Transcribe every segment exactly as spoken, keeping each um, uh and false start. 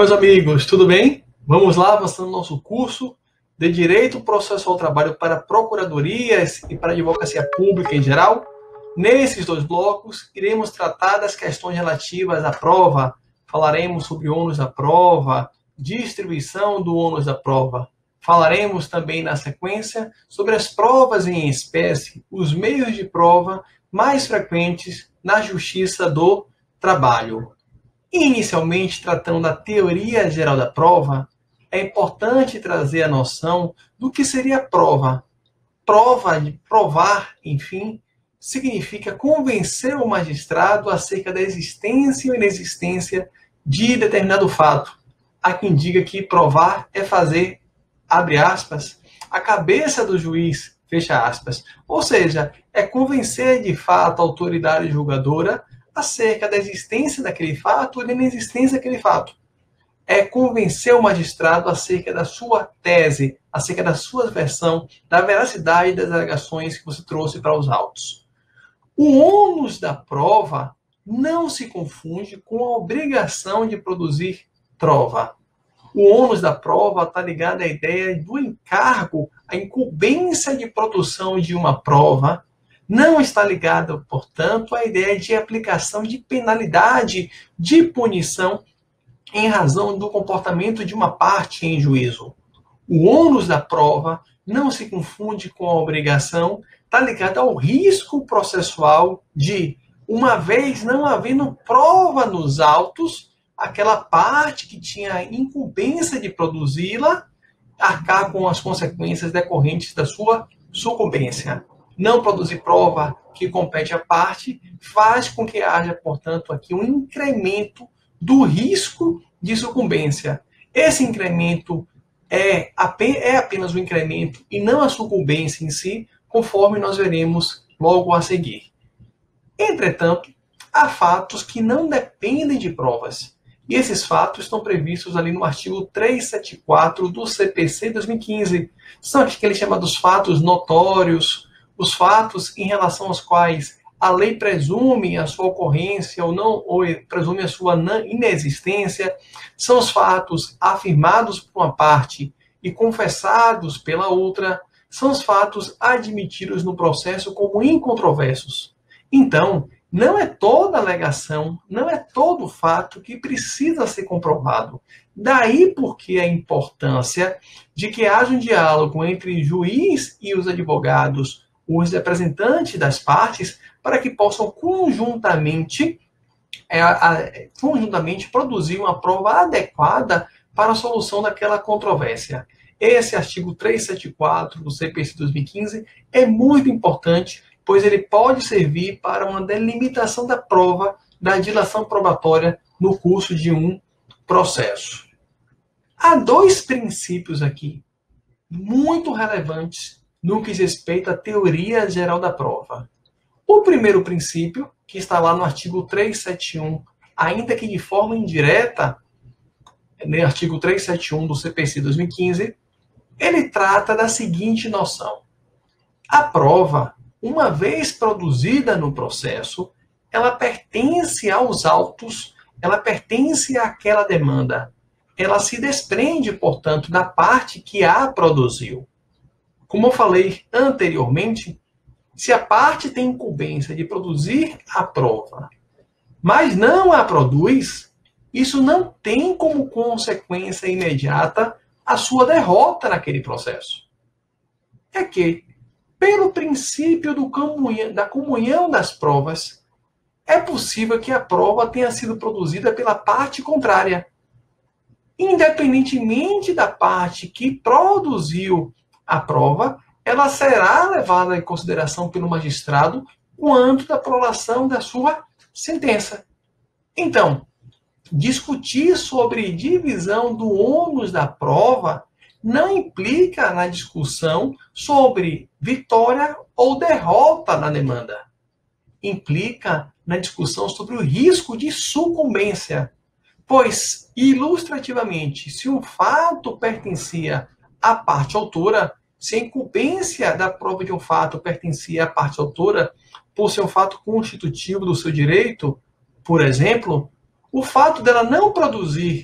meus amigos, tudo bem? Vamos lá, avançando no nosso curso de Direito Processual ao Trabalho para Procuradorias e para Advocacia Pública em geral. Nesses dois blocos, iremos tratar das questões relativas à prova. Falaremos sobre o ônus da prova, distribuição do ônus da prova. Falaremos também, na sequência, sobre as provas em espécie, os meios de prova mais frequentes na Justiça do Trabalho. Inicialmente, tratando da teoria geral da prova, é importante trazer a noção do que seria prova. Prova, de provar, enfim, significa convencer o magistrado acerca da existência ou inexistência de determinado fato. Há quem diga que provar é fazer, abre aspas, a cabeça do juiz, fecha aspas. Ou seja, é convencer de fato a autoridade julgadora acerca da existência daquele fato ou da inexistência daquele fato. É convencer o magistrado acerca da sua tese, acerca da sua versão, da veracidade das alegações que você trouxe para os autos. O ônus da prova não se confunde com a obrigação de produzir prova. O ônus da prova está ligado à ideia do encargo, à incumbência de produção de uma prova. Não está ligado, portanto, à ideia de aplicação de penalidade, de punição, em razão do comportamento de uma parte em juízo. O ônus da prova não se confunde com a obrigação, está ligado ao risco processual de, uma vez não havendo prova nos autos, aquela parte que tinha a incumbência de produzi-la, arcar com as consequências decorrentes da sua sucumbência. Não produzir prova que compete à parte faz com que haja, portanto, aqui um incremento do risco de sucumbência. Esse incremento é apenas um incremento e não a sucumbência em si, conforme nós veremos logo a seguir. Entretanto, há fatos que não dependem de provas. E esses fatos estão previstos ali no artigo trezentos e setenta e quatro do C P C dois mil e quinze. São aqueles chamados fatos notórios, os fatos em relação aos quais a lei presume a sua ocorrência ou não, ou presume a sua inexistência, são os fatos afirmados por uma parte e confessados pela outra, são os fatos admitidos no processo como incontroversos. Então, não é toda alegação, não é todo fato que precisa ser comprovado. Daí porque a importância de que haja um diálogo entre juiz e os advogados, os representantes das partes, para que possam conjuntamente, é, a, conjuntamente produzir uma prova adequada para a solução daquela controvérsia. Esse artigo trezentos e setenta e quatro do C P C dois mil e quinze é muito importante, pois ele pode servir para uma delimitação da prova da dilação probatória no curso de um processo. Há dois princípios aqui muito relevantes no que diz respeito à teoria geral da prova. O primeiro princípio, que está lá no artigo trezentos e setenta e um, ainda que de forma indireta, no artigo trezentos e setenta e um do C P C dois mil e quinze, ele trata da seguinte noção. A prova, uma vez produzida no processo, ela pertence aos autos, ela pertence àquela demanda. Ela se desprende, portanto, da parte que a produziu. Como eu falei anteriormente, se a parte tem incumbência de produzir a prova, mas não a produz, isso não tem como consequência imediata a sua derrota naquele processo. É que, pelo princípio do comunhão, da comunhão das provas, é possível que a prova tenha sido produzida pela parte contrária. Independentemente da parte que produziu a prova, ela será levada em consideração pelo magistrado quanto da prolação da sua sentença. Então, discutir sobre divisão do ônus da prova não implica na discussão sobre vitória ou derrota na demanda. Implica na discussão sobre o risco de sucumbência. Pois, ilustrativamente, se um fato pertencia à parte autora, se a incumbência da prova de um fato pertencia à parte autora, por ser um fato constitutivo do seu direito, por exemplo, o fato dela não produzir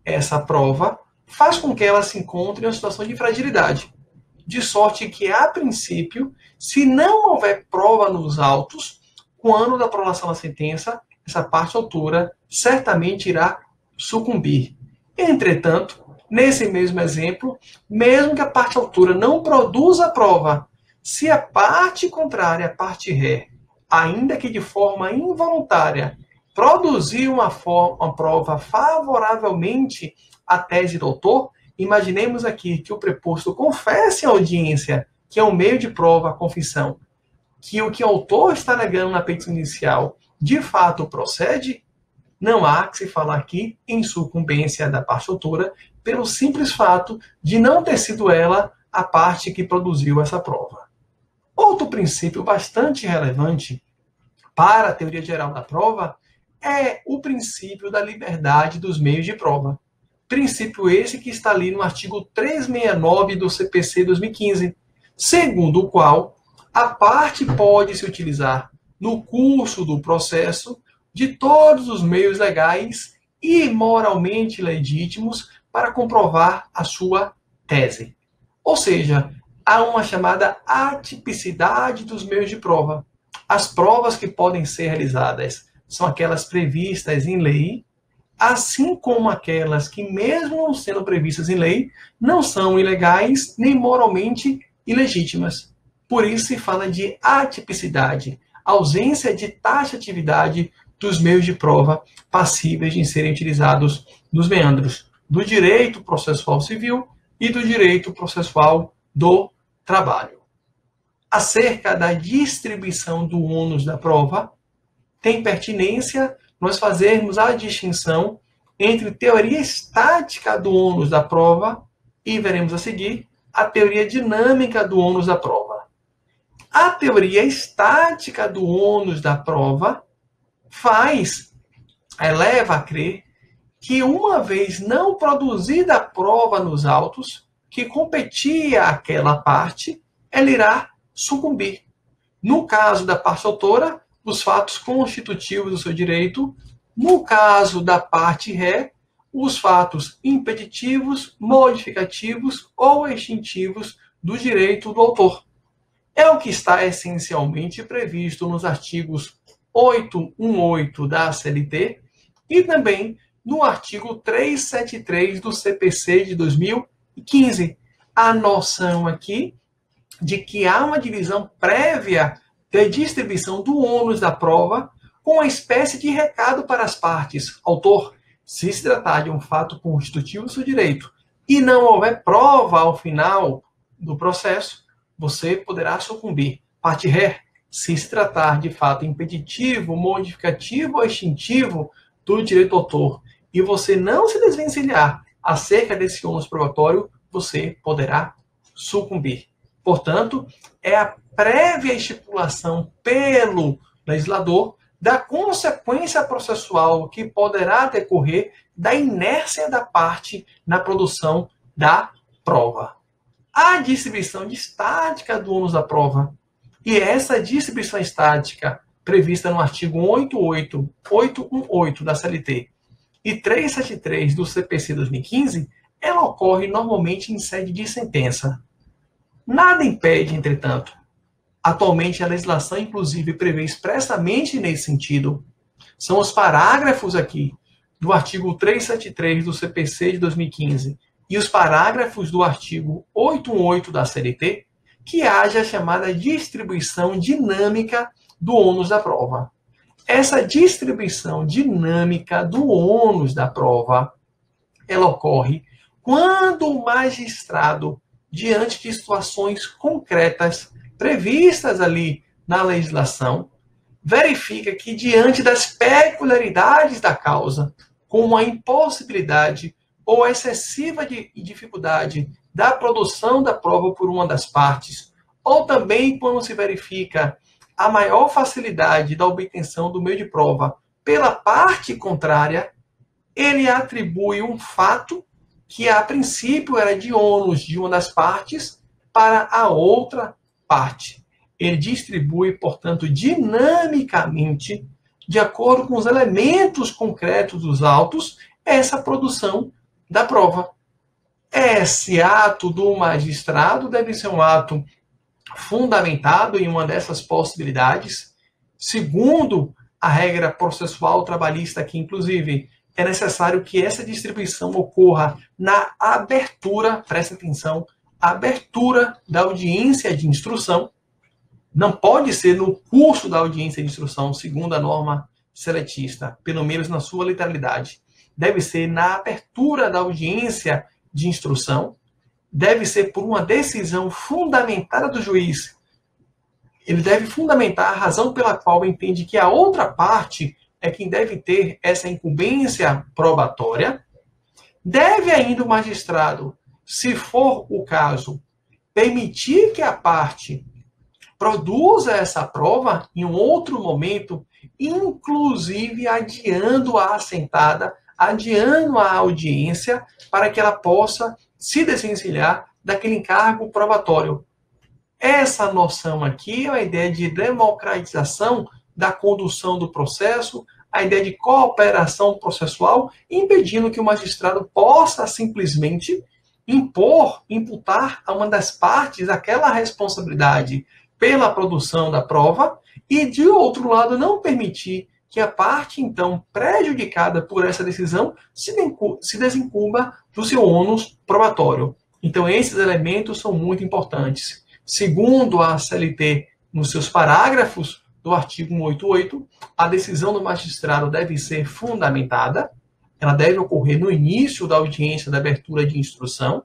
essa prova faz com que ela se encontre em uma situação de fragilidade, de sorte que, a princípio, se não houver prova nos autos, quando da prolação da sentença, essa parte autora certamente irá sucumbir. Entretanto, nesse mesmo exemplo, mesmo que a parte autora não produza a prova, se a parte contrária, a parte ré, ainda que de forma involuntária, produzir uma, uma prova favoravelmente à tese do autor, imaginemos aqui que o preposto confesse à audiência que é um meio de prova a confissão, que o que o autor está negando na petição inicial de fato procede, não há que se falar aqui em sucumbência da parte autora pelo simples fato de não ter sido ela a parte que produziu essa prova. Outro princípio bastante relevante para a teoria geral da prova é o princípio da liberdade dos meios de prova. Princípio esse que está ali no artigo trezentos e sessenta e nove do C P C dois mil e quinze, segundo o qual a parte pode se utilizar no curso do processo de todos os meios legais e moralmente legítimos para comprovar a sua tese. Ou seja, há uma chamada atipicidade dos meios de prova. As provas que podem ser realizadas são aquelas previstas em lei, assim como aquelas que, mesmo não sendo previstas em lei, não são ilegais nem moralmente ilegítimas. Por isso se fala de atipicidade, ausência de taxatividade dos meios de prova passíveis de serem utilizados nos meandros do direito processual civil e do direito processual do trabalho. Acerca da distribuição do ônus da prova, tem pertinência nós fazermos a distinção entre teoria estática do ônus da prova e, veremos a seguir, a teoria dinâmica do ônus da prova. A teoria estática do ônus da prova faz, leva a crer que, uma vez não produzida a prova nos autos que competia àquela parte, ela irá sucumbir. No caso da parte autora, os fatos constitutivos do seu direito; no caso da parte ré, os fatos impeditivos, modificativos ou extintivos do direito do autor. É o que está essencialmente previsto nos artigos oitocentos e dezoito da C L T e também no artigo trezentos e setenta e três do C P C de dois mil e quinze. A noção aqui de que há uma divisão prévia da distribuição do ônus da prova com uma espécie de recado para as partes. Autor, se se tratar de um fato constitutivo do seu direito e não houver prova ao final do processo, você poderá sucumbir. Parte ré, se se tratar de fato impeditivo, modificativo ou extintivo do direito do autor e você não se desvencilhar acerca desse ônus probatório, você poderá sucumbir. Portanto, é a prévia estipulação pelo legislador da consequência processual que poderá decorrer da inércia da parte na produção da prova. A distribuição de estática do ônus da prova, e essa distribuição estática prevista no artigo oitocentos e dezoito da C L T e trezentos e setenta e três do C P C dois mil e quinze, ela ocorre normalmente em sede de sentença. Nada impede, entretanto. Atualmente, a legislação, inclusive, prevê expressamente nesse sentido. São os parágrafos aqui do artigo trezentos e setenta e três do C P C de dois mil e quinze e os parágrafos do artigo oitocentos e dezoito da C L T que haja a chamada distribuição dinâmica do ônus da prova. Essa distribuição dinâmica do ônus da prova, ela ocorre quando o magistrado, diante de situações concretas previstas ali na legislação, verifica que, diante das peculiaridades da causa, como a impossibilidade ou excessiva dificuldade da produção da prova por uma das partes, ou também quando se verifica a maior facilidade da obtenção do meio de prova pela parte contrária, ele atribui um fato que a princípio era de ônus de uma das partes para a outra parte. Ele distribui, portanto, dinamicamente, de acordo com os elementos concretos dos autos, essa produção da prova. Esse ato do magistrado deve ser um ato fundamentado em uma dessas possibilidades, segundo a regra processual trabalhista, que inclusive é necessário que essa distribuição ocorra na abertura, presta atenção, abertura da audiência de instrução. Não pode ser no curso da audiência de instrução, segundo a norma seletista, pelo menos na sua literalidade. Deve ser na abertura da audiência de instrução, deve ser por uma decisão fundamentada do juiz. Ele deve fundamentar a razão pela qual entende que a outra parte é quem deve ter essa incumbência probatória. Deve ainda o magistrado, se for o caso, permitir que a parte produza essa prova em um outro momento, inclusive adiando a assentada, adiando a audiência, para que ela possa se desvencilhar daquele encargo probatório. Essa noção aqui é a ideia de democratização da condução do processo, a ideia de cooperação processual, impedindo que o magistrado possa simplesmente impor, imputar a uma das partes aquela responsabilidade pela produção da prova e, de outro lado, não permitir que a parte, então, prejudicada por essa decisão se desincuba do seu ônus probatório. Então, esses elementos são muito importantes. Segundo a C L T, nos seus parágrafos do artigo cento e oitenta e oito, a decisão do magistrado deve ser fundamentada, ela deve ocorrer no início da audiência da abertura de instrução.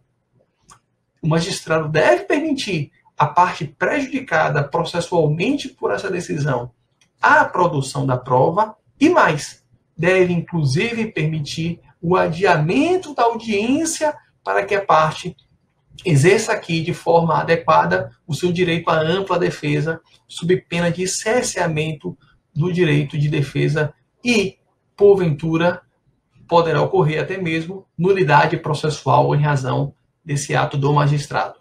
O magistrado deve permitir à parte prejudicada processualmente por essa decisão a produção da prova e mais, deve inclusive permitir o adiamento da audiência para que a parte exerça aqui de forma adequada o seu direito à ampla defesa, sob pena de cerceamento do direito de defesa e, porventura, poderá ocorrer até mesmo nulidade processual em razão desse ato do magistrado.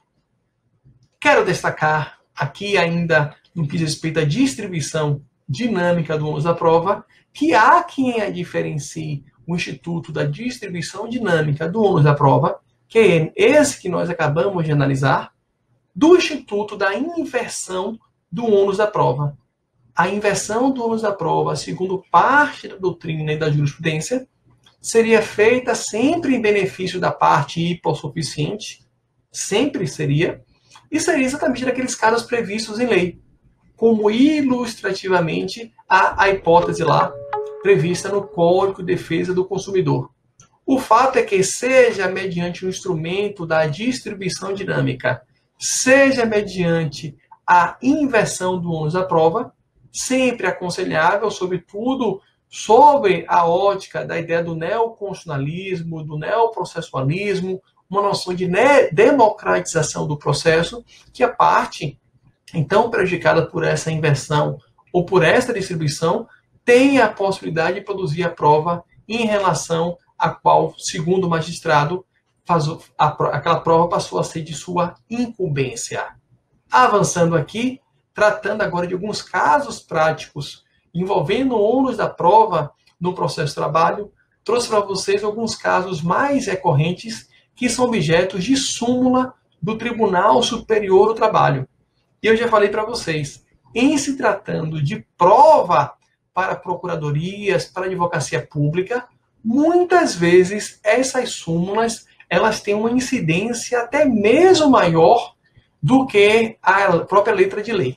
Quero destacar aqui ainda, no que diz respeito à distribuição dinâmica do ônus da prova, que há quem a diferencie o instituto da distribuição dinâmica do ônus da prova, que é esse que nós acabamos de analisar, do instituto da inversão do ônus da prova. A inversão do ônus da prova, segundo parte da doutrina e da jurisprudência, seria feita sempre em benefício da parte hipossuficiente, sempre seria, e seria exatamente naqueles casos previstos em lei, como ilustrativamente a, a hipótese lá prevista no Código de Defesa do Consumidor. O fato é que, seja mediante o instrumento da distribuição dinâmica, seja mediante a inversão do ônus da prova, sempre aconselhável, sobretudo, sobre a ótica da ideia do neoconstitucionalismo, do neoprocessualismo, uma noção de democratização do processo, que a parte, então prejudicada por essa inversão ou por essa distribuição, tenha a possibilidade de produzir a prova em relação a qual, segundo o magistrado, faz a, aquela prova passou a ser de sua incumbência. Avançando aqui, tratando agora de alguns casos práticos envolvendo o ônus da prova no processo de trabalho, trouxe para vocês alguns casos mais recorrentes que são objetos de súmula do Tribunal Superior do Trabalho. E eu já falei para vocês, em se tratando de prova para procuradorias, para advocacia pública, muitas vezes essas súmulas elas têm uma incidência até mesmo maior do que a própria letra de lei.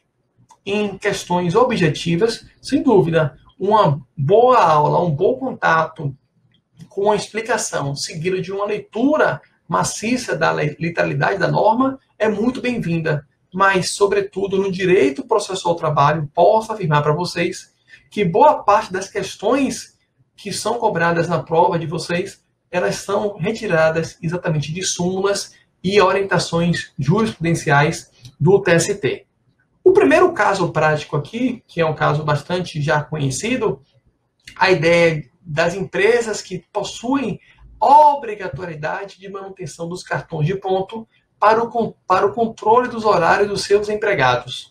Em questões objetivas, sem dúvida, uma boa aula, um bom contato com a explicação seguida de uma leitura maciça da literalidade da norma é muito bem-vinda. Mas, sobretudo, no direito processual ao trabalho, posso afirmar para vocês que boa parte das questões que são cobradas na prova de vocês, elas são retiradas exatamente de súmulas e orientações jurisprudenciais do T S T. O primeiro caso prático aqui, que é um caso bastante já conhecido, a ideia das empresas que possuem obrigatoriedade de manutenção dos cartões de ponto para o, para o controle dos horários dos seus empregados.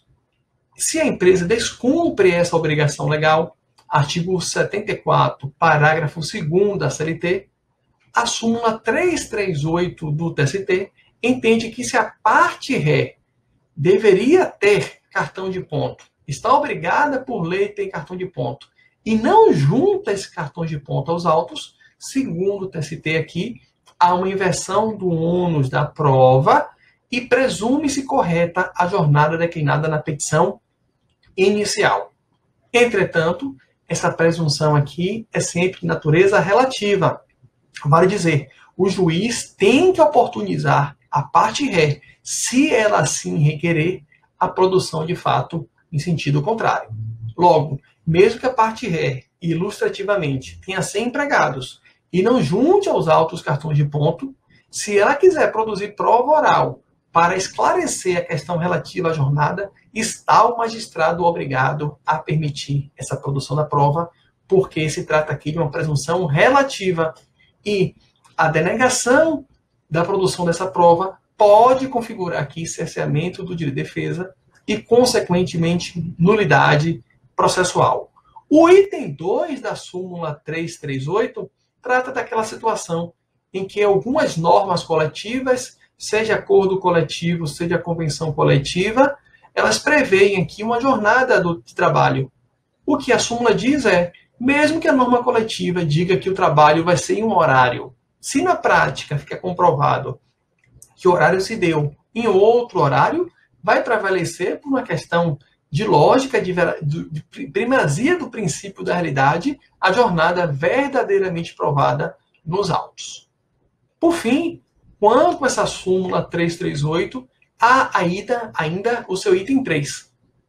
Se a empresa descumpre essa obrigação legal, artigo setenta e quatro, parágrafo segundo da C L T, a súmula trezentos e trinta e oito do T S T entende que se a parte ré deveria ter cartão de ponto, está obrigada por lei a ter cartão de ponto, e não junta esse cartão de ponto aos autos, segundo o T S T aqui, há uma inversão do ônus da prova e presume-se correta a jornada declinada na petição inicial. Entretanto, essa presunção aqui é sempre de natureza relativa. Vale dizer, o juiz tem que oportunizar a parte ré, se ela assim requerer, a produção de fato em sentido contrário. Logo, mesmo que a parte ré, ilustrativamente, tenha cem empregados e não junte aos autos cartões de ponto, se ela quiser produzir prova oral para esclarecer a questão relativa à jornada, está o magistrado obrigado a permitir essa produção da prova, porque se trata aqui de uma presunção relativa e a denegação da produção dessa prova pode configurar aqui cerceamento do direito de defesa e, consequentemente, nulidade processual. O item dois da súmula trezentos e trinta e oito trata daquela situação em que algumas normas coletivas, seja acordo coletivo, seja convenção coletiva, elas preveem aqui uma jornada do trabalho. O que a súmula diz é, mesmo que a norma coletiva diga que o trabalho vai ser em um horário, se na prática fica comprovado que o horário se deu em outro horário, vai prevalecer por uma questão de lógica, de, de primazia do princípio da realidade, a jornada verdadeiramente provada nos autos. Por fim, quanto a essa súmula trezentos e trinta e oito, há ainda, ainda o seu item três.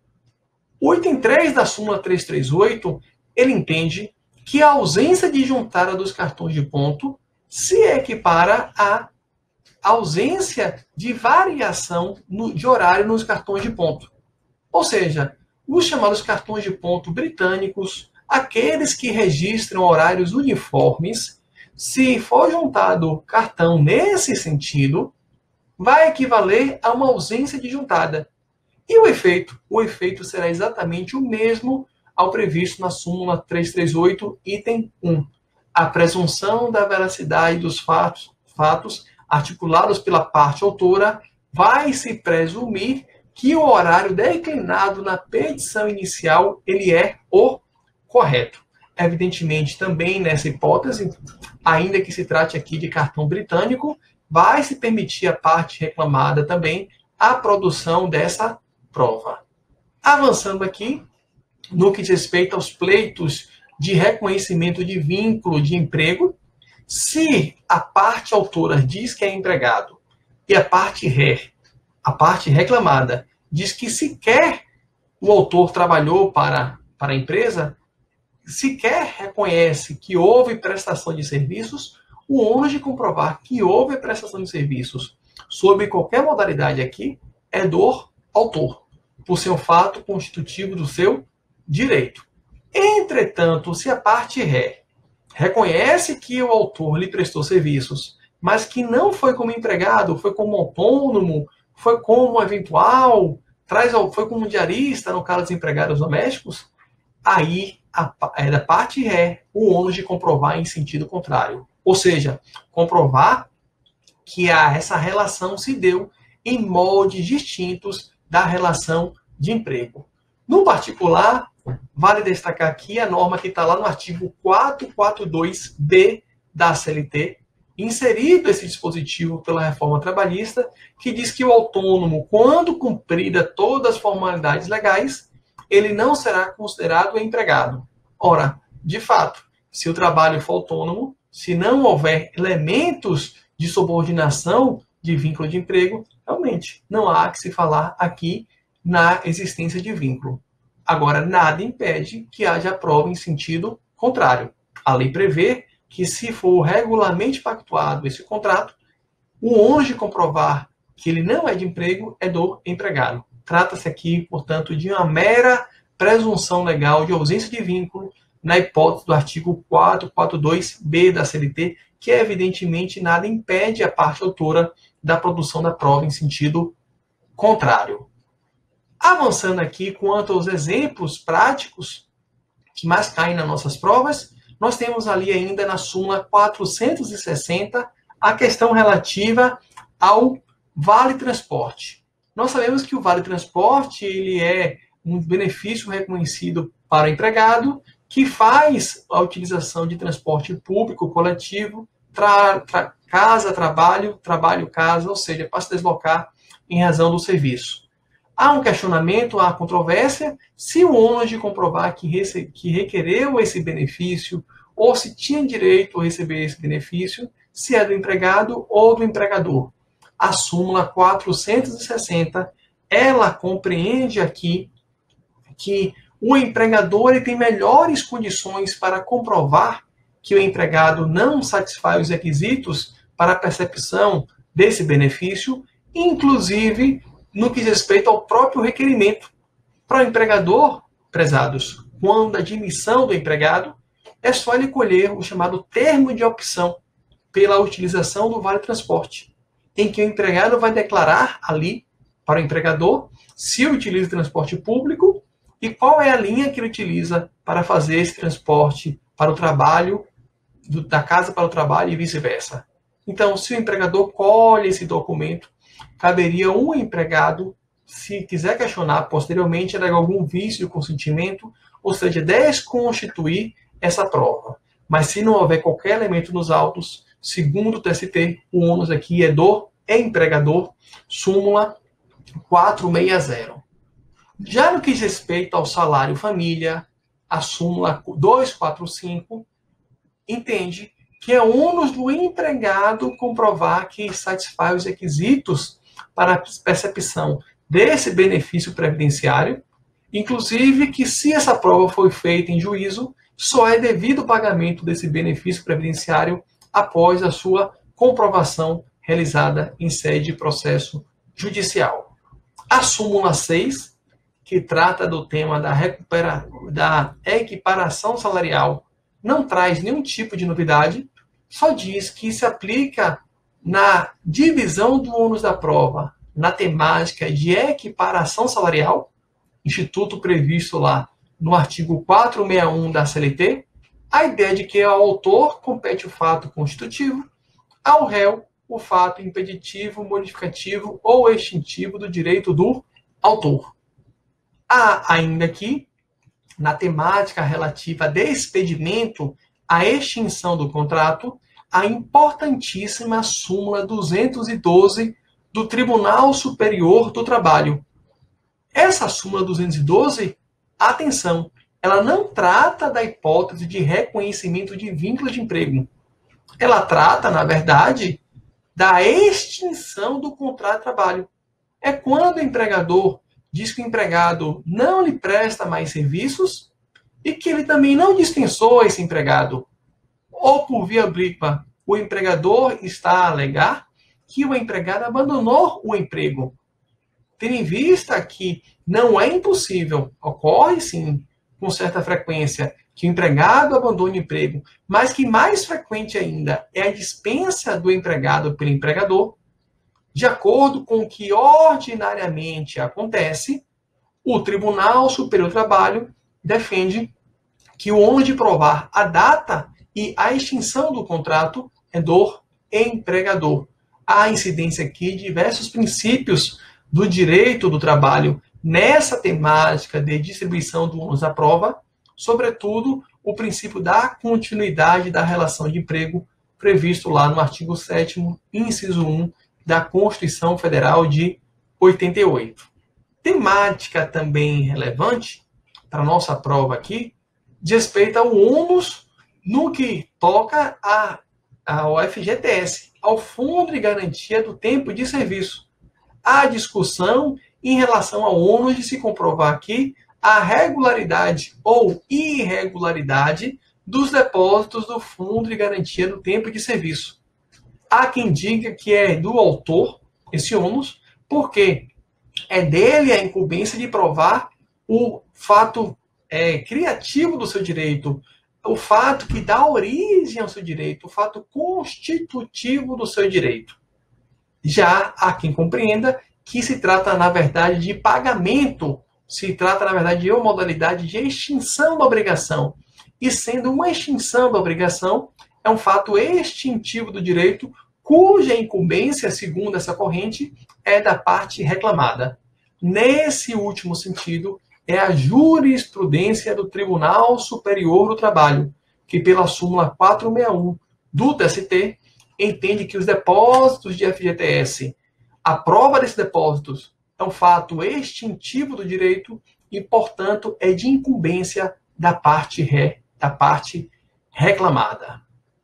O item três da súmula trezentos e trinta e oito, ele entende que a ausência de juntada dos cartões de ponto se equipara à ausência de variação no, de horário nos cartões de ponto. Ou seja, os chamados cartões de ponto britânicos, aqueles que registram horários uniformes, se for juntado cartão nesse sentido, vai equivaler a uma ausência de juntada. E o efeito? O efeito será exatamente o mesmo ao previsto na súmula trezentos e trinta e oito, item um. A presunção da veracidade dos fatos, fatos articulados pela parte autora vai se presumir que o horário declinado na petição inicial ele é o correto. Evidentemente, também nessa hipótese, ainda que se trate aqui de cartão britânico, vai se permitir à parte reclamada também a produção dessa prova. Avançando aqui, no que diz respeito aos pleitos de reconhecimento de vínculo de emprego, se a parte autora diz que é empregado e a parte ré, a parte reclamada, diz que sequer o autor trabalhou para, para a empresa, sequer reconhece que houve prestação de serviços, o ônus de comprovar que houve prestação de serviços sob qualquer modalidade aqui é do autor, por ser um fato constitutivo do seu direito. Entretanto, se a parte ré reconhece que o autor lhe prestou serviços, mas que não foi como empregado, foi como autônomo, foi como eventual, traz, foi como diarista, no caso dos empregados domésticos, aí a, é da parte ré o ônus de comprovar em sentido contrário. Ou seja, comprovar que a, essa relação se deu em moldes distintos da relação de emprego. No particular, vale destacar aqui a norma que está lá no artigo quatrocentos e quarenta e dois B da C L T, inserido esse dispositivo pela reforma trabalhista, que diz que o autônomo, quando cumprida todas as formalidades legais, ele não será considerado empregado. Ora, de fato, se o trabalho for autônomo, se não houver elementos de subordinação de vínculo de emprego, realmente não há que se falar aqui na existência de vínculo. Agora, nada impede que haja prova em sentido contrário. A lei prevê que, se for regularmente pactuado esse contrato, o ônus de comprovar que ele não é de emprego é do empregado. Trata-se aqui, portanto, de uma mera presunção legal de ausência de vínculo na hipótese do artigo quatrocentos e quarenta e dois B da C L T, que evidentemente nada impede a parte autora da produção da prova em sentido contrário. Avançando aqui quanto aos exemplos práticos que mais caem nas nossas provas, nós temos ali ainda na súmula quatrocentos e sessenta a questão relativa ao Vale Transporte. Nós sabemos que o Vale Transporte ele é um benefício reconhecido para o empregado que faz a utilização de transporte público coletivo, tra, tra, casa, trabalho, trabalho, casa, ou seja, para se deslocar em razão do serviço. Há um questionamento, há controvérsia, se o ônus de comprovar que, rece, que requereu esse benefício ou se tinha direito a receber esse benefício, se é do empregado ou do empregador. A súmula quatrocentos e sessenta, ela compreende aqui que o empregador ele tem melhores condições para comprovar que o empregado não satisfaz os requisitos para a percepção desse benefício, inclusive no que diz respeito ao próprio requerimento. Para o empregador, prezados, quando a admissão do empregado, é só ele colher o chamado termo de opção pela utilização do Vale Transporte, em que o empregado vai declarar ali para o empregador se utiliza o transporte público e qual é a linha que ele utiliza para fazer esse transporte para o trabalho, do, da casa para o trabalho e vice-versa. Então, se o empregador colhe esse documento, caberia um empregado, se quiser questionar posteriormente, alegar algum vício de consentimento, ou seja, desconstituir essa prova. Mas se não houver qualquer elemento nos autos, segundo o T S T, o ônus aqui é do empregador, súmula quatrocentos e sessenta. Já no que diz respeito ao salário família, a súmula duzentos e quarenta e cinco entende que é ônus do empregado comprovar que satisfaz os requisitos para a percepção desse benefício previdenciário, inclusive que se essa prova foi feita em juízo, só é devido o pagamento desse benefício previdenciário após a sua comprovação realizada em sede de processo judicial. A súmula seis, que trata do tema da, recupera... da equiparação salarial, não traz nenhum tipo de novidade, só diz que se aplica na divisão do ônus da prova, na temática de equiparação salarial, instituto previsto lá no artigo quatrocentos e sessenta e um da C L T, a ideia de que ao autor compete o fato constitutivo, ao réu o fato impeditivo, modificativo ou extintivo do direito do autor. Há ainda aqui, na temática relativa a despedimento, a extinção do contrato, a importantíssima súmula duzentos e doze do Tribunal Superior do Trabalho. Essa súmula duzentos e doze, atenção, ela não trata da hipótese de reconhecimento de vínculo de emprego. Ela trata, na verdade, da extinção do contrato de trabalho. É quando o empregador diz que o empregado não lhe presta mais serviços e que ele também não dispensou esse empregado. Ou, por via oblíqua, o empregador está a alegar que o empregado abandonou o emprego. Tendo em vista que não é impossível, ocorre sim, com certa frequência, que o empregado abandone o emprego, mas que mais frequente ainda é a dispensa do empregado pelo empregador, de acordo com o que ordinariamente acontece, o Tribunal Superior do Trabalho defende que o ônus de provar a data e a extinção do contrato é do empregador. Há incidência aqui de diversos princípios do direito do trabalho nessa temática de distribuição do ônus da prova, sobretudo o princípio da continuidade da relação de emprego previsto lá no artigo sétimo, inciso um, da Constituição Federal de oitenta e oito. Temática também relevante para a nossa prova aqui, diz respeito ao ônus no que toca a, ao F G T S, ao Fundo de Garantia do Tempo de Serviço. Há discussão em relação ao ônus de se comprovar aqui a regularidade ou irregularidade dos depósitos do Fundo de Garantia do Tempo de Serviço. Há quem diga que é do autor esse ônus, porque é dele a incumbência de provar o fato é, criativo do seu direito, o fato que dá origem ao seu direito, o fato constitutivo do seu direito. Já há quem compreenda que se trata, na verdade, de pagamento, se trata, na verdade, de uma modalidade de extinção da obrigação. e sendo uma extinção da obrigação, é um fato extintivo do direito, cuja incumbência, segundo essa corrente, é da parte reclamada. Nesse último sentido, é a jurisprudência do Tribunal Superior do Trabalho, que pela súmula quatrocentos e sessenta e um do T S T, entende que os depósitos de F G T S, a prova desses depósitos, é um fato extintivo do direito e, portanto, é de incumbência da parte ré, da parte reclamada.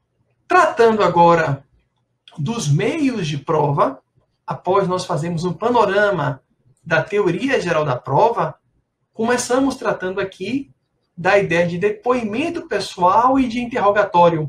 Tratando agora dos meios de prova, após nós fazermos um panorama da teoria geral da prova, começamos tratando aqui da ideia de depoimento pessoal e de interrogatório.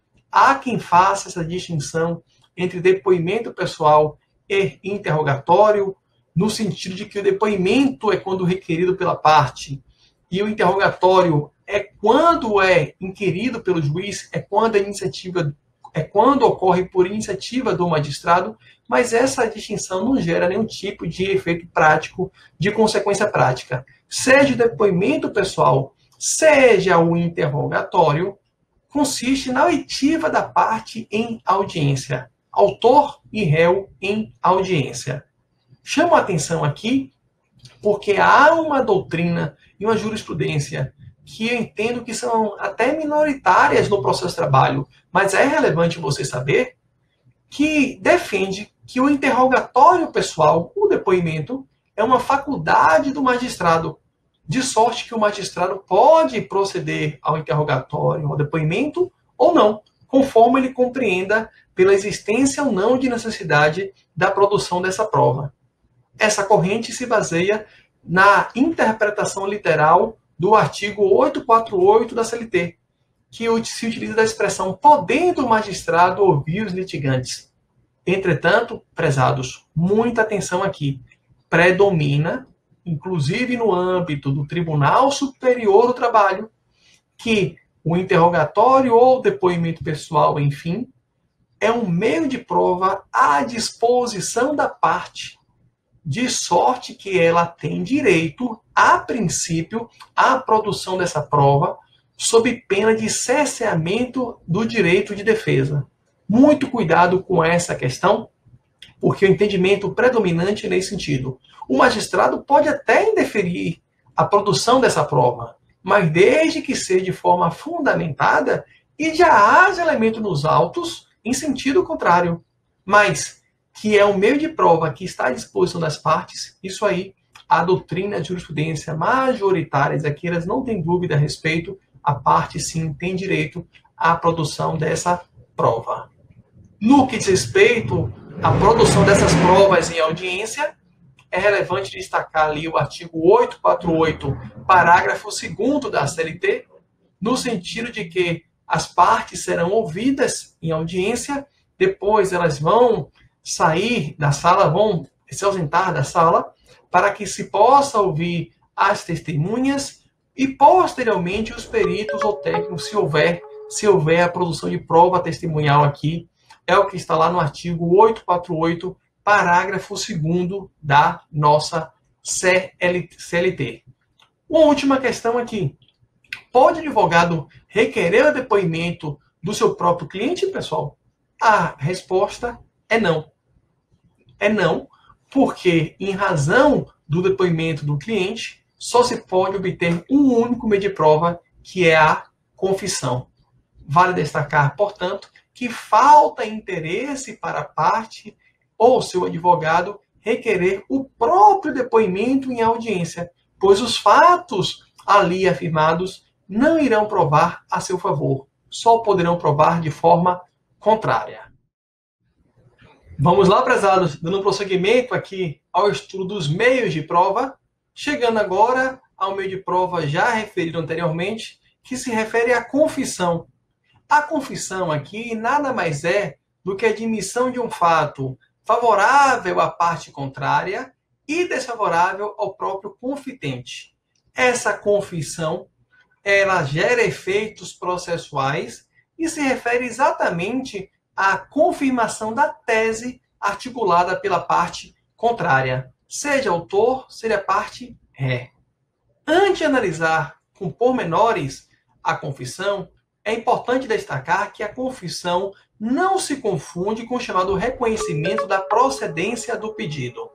Há quem faça essa distinção entre depoimento pessoal e interrogatório, no sentido de que o depoimento é quando requerido pela parte e o interrogatório é quando é inquirido pelo juiz, é quando a iniciativa é quando ocorre por iniciativa do magistrado, mas essa distinção não gera nenhum tipo de efeito prático, de consequência prática. Seja o depoimento pessoal, seja o interrogatório, consiste na oitiva da parte em audiência, autor e réu em audiência. Chamo a atenção aqui porque há uma doutrina e uma jurisprudência que eu entendo que são até minoritárias no processo de trabalho, mas é relevante você saber, que defende que o interrogatório pessoal, o depoimento, é uma faculdade do magistrado, de sorte que o magistrado pode proceder ao interrogatório, ao depoimento, ou não, conforme ele compreenda pela existência ou não de necessidade da produção dessa prova. Essa corrente se baseia na interpretação literal do artigo oitocentos e quarenta e oito da C L T, que se utiliza da expressão podendo o magistrado ouvir os litigantes. Entretanto, prezados, muita atenção aqui, predomina, inclusive no âmbito do Tribunal Superior do Trabalho, que o interrogatório ou depoimento pessoal, enfim, é um meio de prova à disposição da parte, de sorte que ela tem direito, a princípio, à produção dessa prova, sob pena de cerceamento do direito de defesa. Muito cuidado com essa questão, porque o entendimento predominante é nesse sentido. O magistrado pode até indeferir a produção dessa prova, mas desde que seja de forma fundamentada e já haja elemento nos autos em sentido contrário. Mas que é um meio de prova que está à disposição das partes, isso aí, a doutrina e a jurisprudência majoritárias aqui, elas não têm dúvida a respeito, a parte sim tem direito à produção dessa prova. No que diz respeito à produção dessas provas em audiência, é relevante destacar ali o artigo oitocentos e quarenta e oito, parágrafo segundo da C L T, no sentido de que as partes serão ouvidas em audiência, depois elas vão sair da sala, vão se ausentar da sala, para que se possa ouvir as testemunhas e, posteriormente, os peritos ou técnicos, se houver, se houver a produção de prova testemunhal aqui, é o que está lá no artigo oitocentos e quarenta e oito, parágrafo segundo da nossa C L T. Uma última questão aqui. Pode o advogado requerer o depoimento do seu próprio cliente, pessoal? A resposta é não. É não, porque em razão do depoimento do cliente, só se pode obter um único meio de prova, que é a confissão. Vale destacar, portanto, que falta interesse para a parte ou seu advogado requerer o próprio depoimento em audiência, pois os fatos ali afirmados não irão provar a seu favor, só poderão provar de forma contrária. Vamos lá, prezados, dando prosseguimento aqui ao estudo dos meios de prova, chegando agora ao meio de prova já referido anteriormente, que se refere à confissão. A confissão aqui nada mais é do que a admissão de um fato favorável à parte contrária e desfavorável ao próprio confitente. Essa confissão, ela gera efeitos processuais e se refere exatamente à confirmação da tese articulada pela parte contrária, seja autor, seja parte ré. Antes de analisar com pormenores a confissão, é importante destacar que a confissão não se confunde com o chamado reconhecimento da procedência do pedido.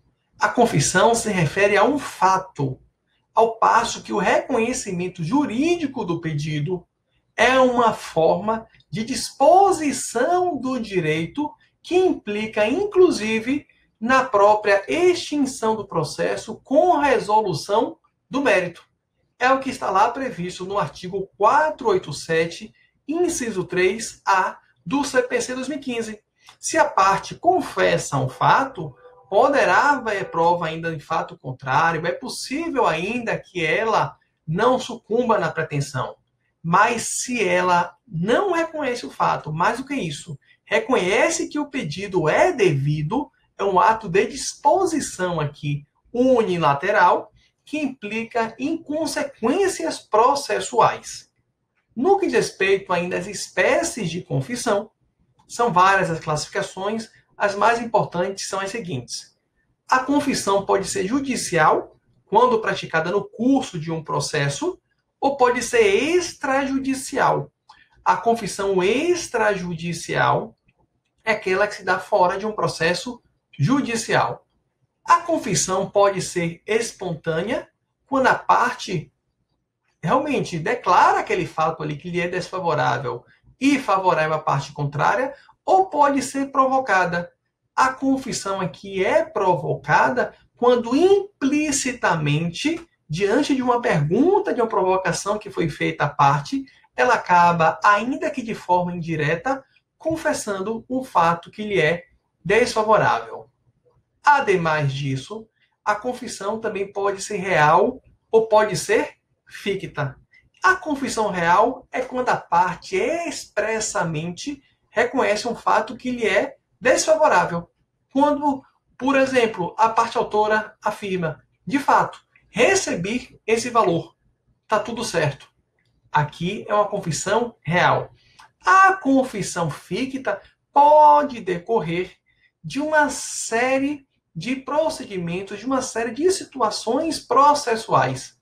A confissão se refere a um fato, ao passo que o reconhecimento jurídico do pedido é uma forma de disposição do direito que implica, inclusive, na própria extinção do processo com resolução do mérito. É o que está lá previsto no artigo quatrocentos e oitenta e sete, inciso três A do C P C dois mil e quinze. Se a parte confessa um fato, poderá haver prova ainda em fato contrário, é possível ainda que ela não sucumba na pretensão. Mas se ela não reconhece o fato, mais do que isso, reconhece que o pedido é devido, é um ato de disposição aqui unilateral, que implica em consequências processuais. No que diz respeito ainda às espécies de confissão, são várias as classificações, as mais importantes são as seguintes. A confissão pode ser judicial, quando praticada no curso de um processo, ou pode ser extrajudicial. A confissão extrajudicial é aquela que se dá fora de um processo judicial. A confissão pode ser espontânea, quando a parte realmente declara aquele fato ali que lhe é desfavorável e favorável à parte contrária, ou pode ser provocada. A confissão aqui é provocada quando implicitamente, diante de uma pergunta, de uma provocação que foi feita à parte, ela acaba, ainda que de forma indireta, confessando um fato que lhe é desfavorável. Ademais disso, a confissão também pode ser real ou pode ser ficta. A confissão real é quando a parte expressamente reconhece um fato que lhe é desfavorável. Quando, por exemplo, a parte autora afirma, de fato, recebi esse valor, está tudo certo. Aqui é uma confissão real. A confissão ficta pode decorrer de uma série de procedimentos, de uma série de situações processuais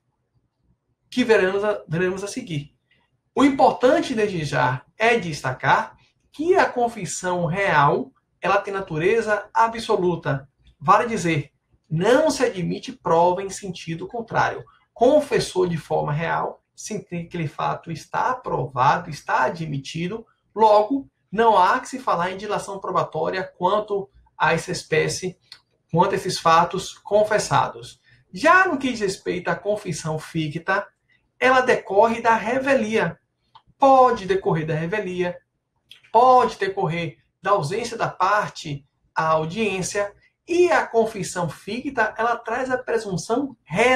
que veremos a, veremos a seguir. O importante desde já é destacar que a confissão real ela tem natureza absoluta. Vale dizer, não se admite prova em sentido contrário. Confessou de forma real, sem que aquele fato está aprovado, está admitido, logo, não há que se falar em dilação probatória quanto a essa espécie, quanto a esses fatos confessados. Já no que diz respeito à confissão ficta, ela decorre da revelia. Pode decorrer da revelia, pode decorrer da ausência da parte à audiência, e a confissão ficta, ela traz a presunção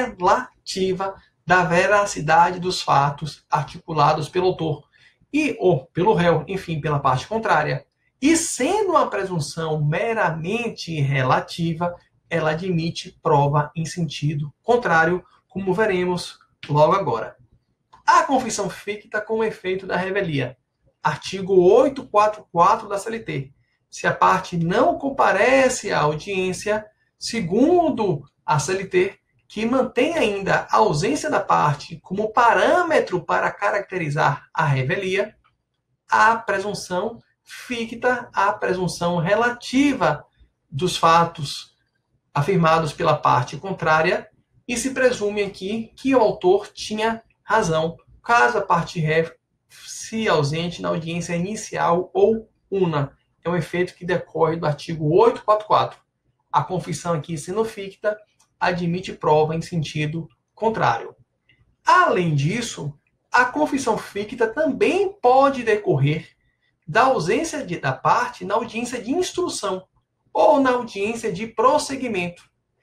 relativa da veracidade dos fatos articulados pelo autor, e ou pelo réu, enfim, pela parte contrária. E sendo uma presunção meramente relativa, ela admite prova em sentido contrário, como veremos logo agora. A confissão ficta com o efeito da revelia. Artigo oitocentos e quarenta e quatro da C L T. Se a parte não comparece à audiência, segundo a C L T, que mantém ainda a ausência da parte como parâmetro para caracterizar a revelia, a presunção ficta, a presunção relativa dos fatos afirmados pela parte contrária, e se presume aqui que o autor tinha razão, caso a parte ré se ausente na audiência inicial ou una. É um efeito que decorre do artigo oitocentos e quarenta e quatro. A confissão aqui, sendo ficta, admite prova em sentido contrário. Além disso, a confissão ficta também pode decorrer da ausência de, da parte na audiência de instrução ou na audiência de prosseguimento.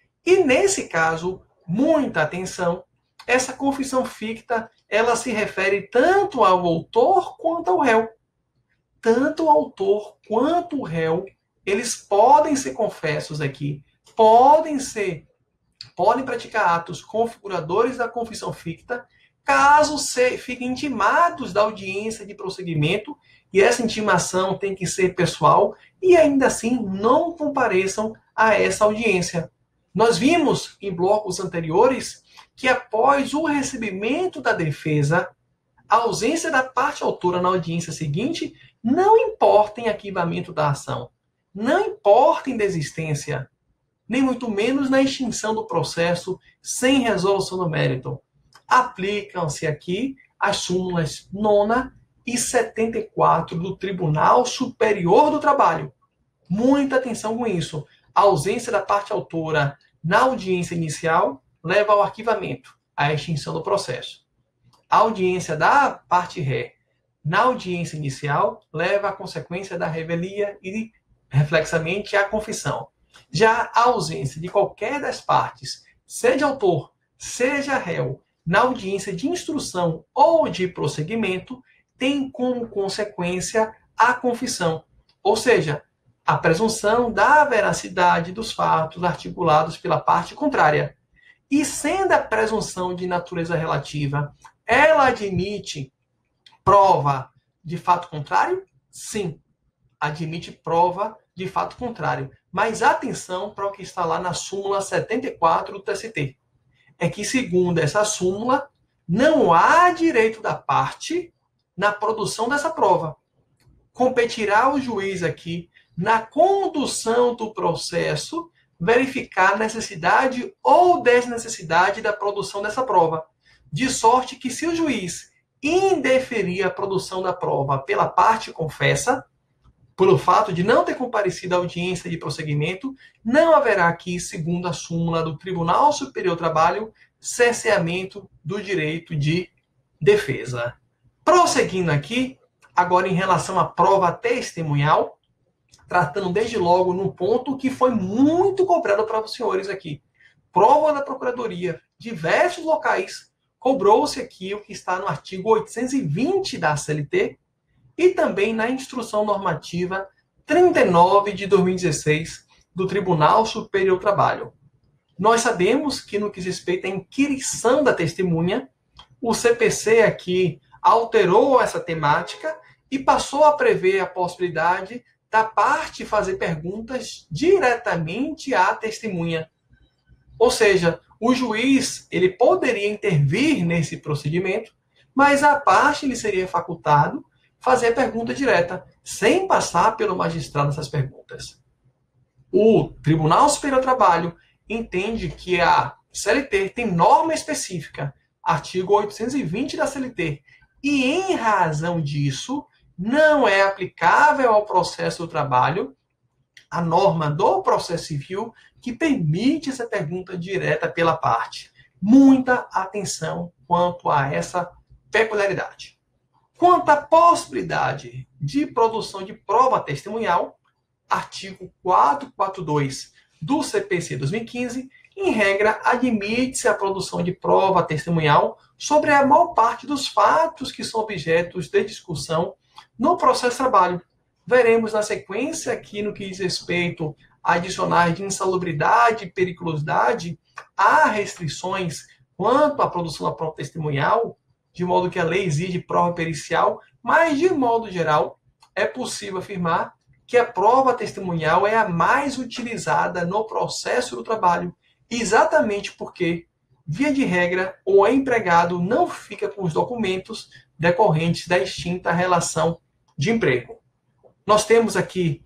E nesse caso, muita atenção, essa confissão ficta, ela se refere tanto ao autor quanto ao réu. Tanto o autor quanto o réu, eles podem ser confessos aqui, podem ser, podem praticar atos configuradores da confissão ficta, caso se, fiquem intimados da audiência de prosseguimento, e essa intimação tem que ser pessoal, e ainda assim não compareçam a essa audiência. Nós vimos em blocos anteriores que após o recebimento da defesa, A ausência da parte autora na audiência seguinte não importa em arquivamento da ação, não importa em desistência, nem muito menos na extinção do processo sem resolução do mérito. Aplicam-se aqui as súmulas nona e setenta e quatro do Tribunal Superior do Trabalho. Muita atenção com isso. A ausência da parte autora na audiência inicial leva ao arquivamento, à extinção do processo. A audiência da parte ré na audiência inicial leva à consequência da revelia e, reflexamente, à confissão. Já a ausência de qualquer das partes, seja autor, seja réu, na audiência de instrução ou de prosseguimento, tem como consequência a confissão, ou seja, a presunção da veracidade dos fatos articulados pela parte contrária. E sendo a presunção de natureza relativa, ela admite prova de fato contrário? Sim, admite prova de fato contrário. Mas atenção para o que está lá na súmula setenta e quatro do T S T. É que, segundo essa súmula, não há direito da parte na produção dessa prova. Competirá ao juiz aqui, na condução do processo, verificar a necessidade ou desnecessidade da produção dessa prova. De sorte que, se o juiz indeferir a produção da prova pela parte confessa, pelo fato de não ter comparecido à audiência de prosseguimento, não haverá aqui, segundo a súmula do Tribunal Superior do Trabalho, cerceamento do direito de defesa. Prosseguindo aqui, agora em relação à prova testemunhal, tratando desde logo num ponto que foi muito cobrado para os senhores aqui. Prova da Procuradoria, diversos locais, cobrou-se aqui o que está no artigo oitocentos e vinte da C L T, e também na Instrução Normativa trinta e nove de dois mil e dezesseis do Tribunal Superior do Trabalho. Nós sabemos que, no que diz respeito à inquirição da testemunha, o C P C aqui alterou essa temática e passou a prever a possibilidade da parte fazer perguntas diretamente à testemunha. Ou seja, o juiz ele poderia intervir nesse procedimento, mas a parte lhe seria facultado fazer a pergunta direta, sem passar pelo magistrado essas perguntas. O Tribunal Superior do Trabalho entende que a C L T tem norma específica, artigo oitocentos e vinte da C L T, e em razão disso, não é aplicável ao processo do trabalho a norma do processo civil que permite essa pergunta direta pela parte. Muita atenção quanto a essa peculiaridade. Quanto à possibilidade de produção de prova testemunhal, artigo quatrocentos e quarenta e dois do C P C dois mil e quinze, em regra, admite-se a produção de prova testemunhal sobre a maior parte dos fatos que são objetos de discussão no processo de trabalho. Veremos na sequência aqui, no que diz respeito a adicionais de insalubridade e periculosidade, há restrições quanto à produção da prova testemunhal, de modo que a lei exige prova pericial, mas, de modo geral, é possível afirmar que a prova testemunhal é a mais utilizada no processo do trabalho, exatamente porque, via de regra, o empregado não fica com os documentos decorrentes da extinta relação de emprego. Nós temos aqui,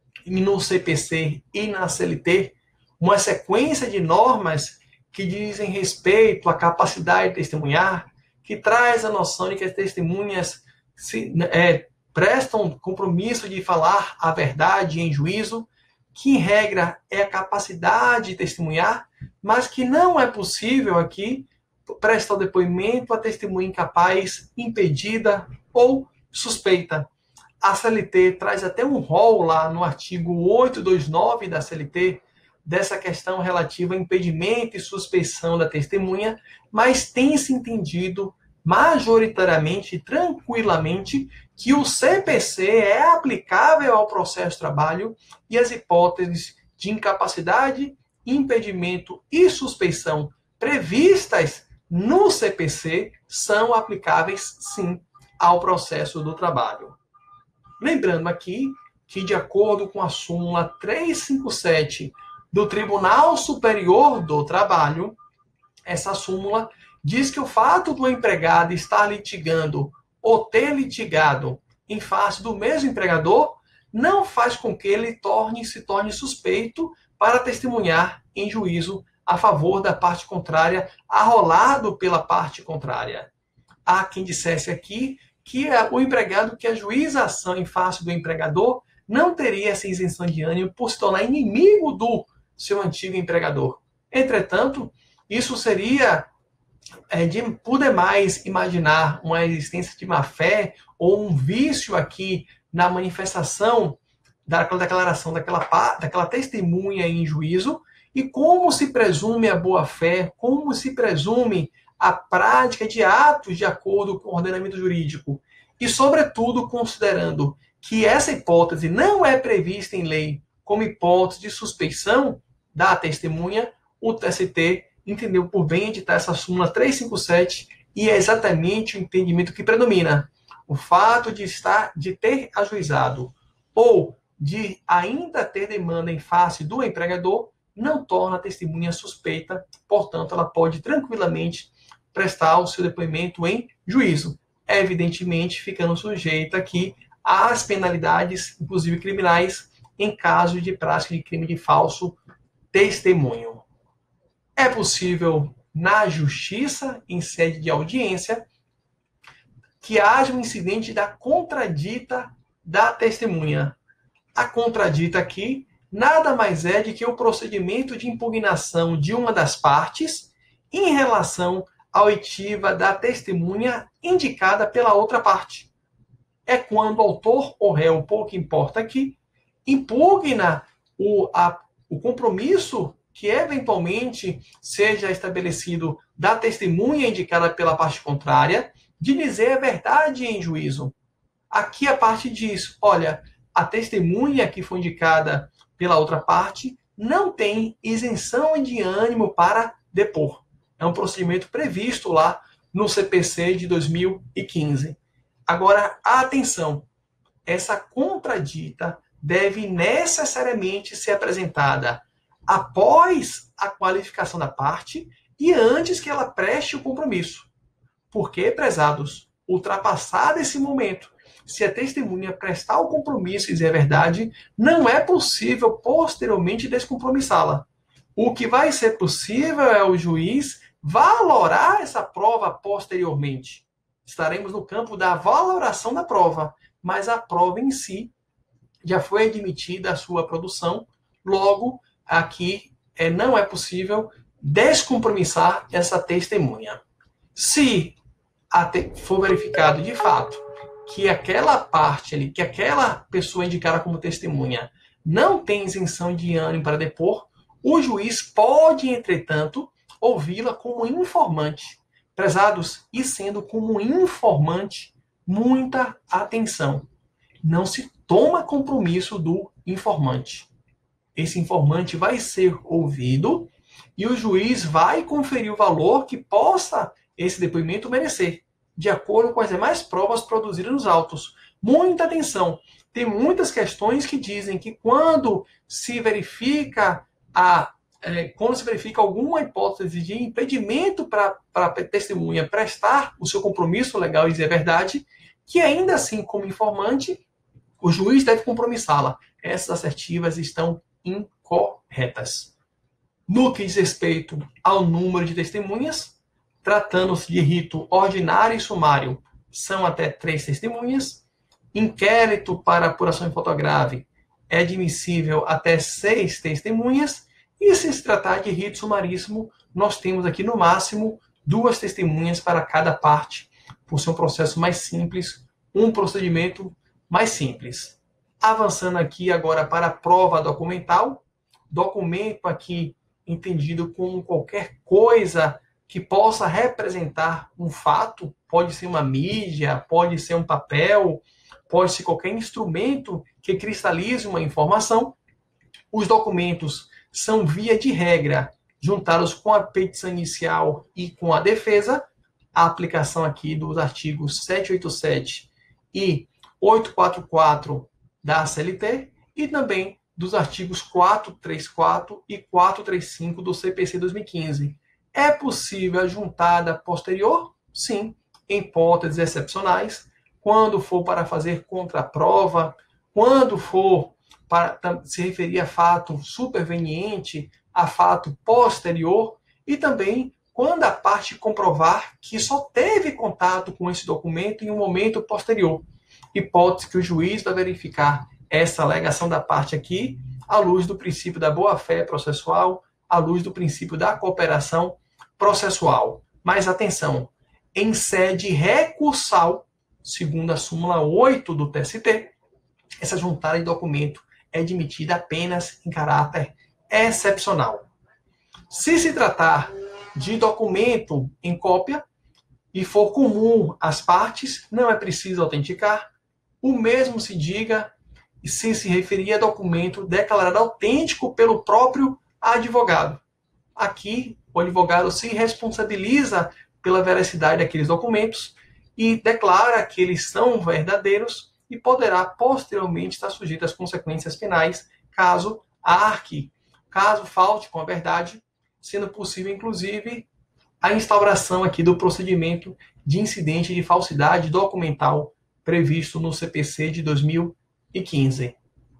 no C P C e na C L T, uma sequência de normas que dizem respeito à capacidade de testemunhar, que traz a noção de que as testemunhas se, é, prestam compromisso de falar a verdade em juízo, que em regra é a capacidade de testemunhar, mas que não é possível aqui prestar o depoimento a testemunha incapaz, impedida ou suspeita. A C L T traz até um rol lá no artigo oitocentos e vinte e nove da C L T, dessa questão relativa a impedimento e suspeição da testemunha, mas tem se entendido majoritariamente e tranquilamente que o C P C é aplicável ao processo de trabalho e as hipóteses de incapacidade, impedimento e suspeição previstas no C P C são aplicáveis, sim, ao processo do trabalho. Lembrando aqui que, de acordo com a súmula trezentos e cinquenta e sete do Tribunal Superior do Trabalho, essa súmula diz que o fato do empregado estar litigando ou ter litigado em face do mesmo empregador não faz com que ele torne, se torne suspeito para testemunhar em juízo a favor da parte contrária, arrolado pela parte contrária. Há quem dissesse aqui que o empregado que ajuiza a ação em face do empregador não teria essa isenção de ânimo por se tornar inimigo do seu antigo empregador. Entretanto, isso seria é, de, por demais imaginar uma existência de má-fé ou um vício aqui na manifestação daquela declaração daquela, daquela testemunha em juízo, e como se presume a boa-fé, como se presume a prática de atos de acordo com o ordenamento jurídico, e, sobretudo, considerando que essa hipótese não é prevista em lei como hipótese de suspeição da testemunha, o T S T entendeu por bem editar essa súmula trezentos e cinquenta e sete, e é exatamente o entendimento que predomina. O fato de estar, de ter ajuizado ou de ainda ter demanda em face do empregador não torna a testemunha suspeita, portanto, ela pode tranquilamente prestar o seu depoimento em juízo, evidentemente ficando sujeita aqui às penalidades, inclusive criminais, em caso de prática de crime de falso testemunho. É possível, na justiça, em sede de audiência, que haja um incidente da contradita da testemunha. A contradita aqui nada mais é de que o procedimento de impugnação de uma das partes em relação à oitiva da testemunha indicada pela outra parte. É quando o autor ou réu, pouco importa aqui, impugna o, a, o compromisso que eventualmente seja estabelecido da testemunha indicada pela parte contrária de dizer a verdade em juízo. Aqui a parte diz, olha, a testemunha que foi indicada pela outra parte não tem isenção de ânimo para depor. É um procedimento previsto lá no C P C de dois mil e quinze. Agora, atenção, essa contradita deve necessariamente ser apresentada após a qualificação da parte e antes que ela preste o compromisso. Porque, prezados, ultrapassado esse momento, se a testemunha prestar o compromisso e dizer a verdade, não é possível posteriormente descompromissá-la. O que vai ser possível é o juiz valorar essa prova posteriormente. Estaremos no campo da valoração da prova, mas a prova em si já foi admitida a sua produção, logo aqui é, não é possível descompromissar essa testemunha. Se for verificado de fato que aquela parte ali, que aquela pessoa indicada como testemunha não tem isenção de ânimo para depor, o juiz pode, entretanto, ouvi-la como informante. Prezados, e sendo como informante, muita atenção. Não se toma compromisso do informante. Esse informante vai ser ouvido e o juiz vai conferir o valor que possa esse depoimento merecer, de acordo com as demais provas produzidas nos autos. Muita atenção. Tem muitas questões que dizem que quando se verifica a é, quando se verifica alguma hipótese de impedimento para a testemunha prestar o seu compromisso legal e dizer a verdade, que ainda assim, como informante, o juiz deve compromissá-la. Essas assertivas estão incorretas. No que diz respeito ao número de testemunhas, tratando-se de rito ordinário e sumário, são até três testemunhas. Inquérito para apuração em fotograve é admissível até seis testemunhas. E se se tratar de rito sumaríssimo, nós temos aqui no máximo duas testemunhas para cada parte, por ser um processo mais simples, um procedimento mais simples. Avançando aqui agora para a prova documental, documento aqui entendido como qualquer coisa que possa representar um fato, pode ser uma mídia, pode ser um papel, pode ser qualquer instrumento que cristalize uma informação. Os documentos são, via de regra, juntados com a petição inicial e com a defesa, a aplicação aqui dos artigos setecentos e oitenta e sete e oitocentos e quarenta e quatro da C L T e também dos artigos quatrocentos e trinta e quatro e quatrocentos e trinta e cinco do C P C dois mil e quinze. É possível a juntada posterior? Sim, em hipóteses excepcionais, quando for para fazer contraprova, quando for para se referir a fato superveniente, a fato posterior, e também quando a parte comprovar que só teve contato com esse documento em um momento posterior. Hipótese que o juiz vai verificar essa alegação da parte aqui, à luz do princípio da boa-fé processual, à luz do princípio da cooperação processual. Mas atenção, em sede recursal, segundo a súmula oito do T S T, essa juntada de documento é admitida apenas em caráter excepcional. Se se tratar de documento em cópia e for comum às partes, não é preciso autenticar. O mesmo se diga se se referir a documento declarado autêntico pelo próprio advogado. Aqui, o advogado se responsabiliza pela veracidade daqueles documentos e declara que eles são verdadeiros e poderá posteriormente estar sujeito às consequências penais caso arque, caso falte com a verdade, sendo possível, inclusive, a instauração aqui do procedimento de incidente de falsidade documental previsto no C P C de dois mil e quinze.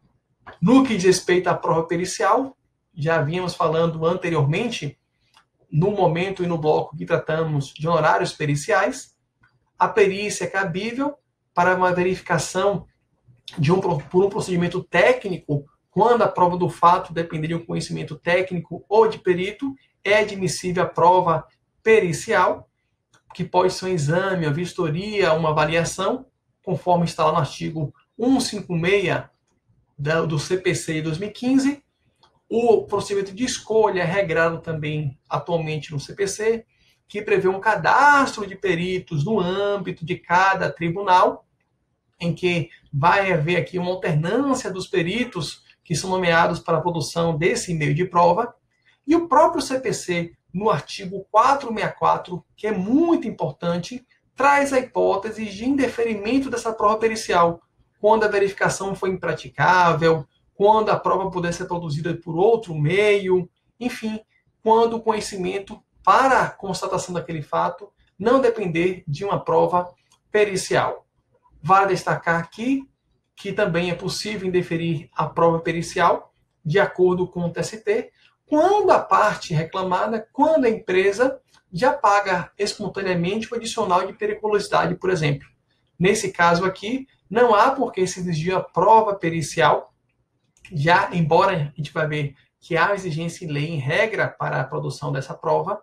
No que diz respeito à prova pericial, já vínhamos falando anteriormente, no momento e no bloco que tratamos de honorários periciais, a perícia é cabível para uma verificação de um, por um procedimento técnico, quando a prova do fato depender de um conhecimento técnico ou de perito, é admissível a prova pericial, que pode ser um exame, uma vistoria, uma avaliação, conforme está lá no artigo cento e cinquenta e seis do C P C de dois mil e quinze. O procedimento de escolha é regrado também atualmente no C P C, que prevê um cadastro de peritos no âmbito de cada tribunal, em que vai haver aqui uma alternância dos peritos que são nomeados para a produção desse meio de prova. E o próprio C P C, no artigo quatrocentos e sessenta e quatro, que é muito importante, traz a hipótese de indeferimento dessa prova pericial, quando a verificação foi impraticável, quando a prova puder ser produzida por outro meio, enfim, quando o conhecimento para a constatação daquele fato não depender de uma prova pericial. Vale destacar aqui que também é possível indeferir a prova pericial, de acordo com o T S T, quando a parte reclamada, quando a empresa já paga espontaneamente o adicional de periculosidade, por exemplo. Nesse caso aqui, não há por que se exigir a prova pericial, já, embora a gente vai ver que há exigência em lei, em regra, para a produção dessa prova,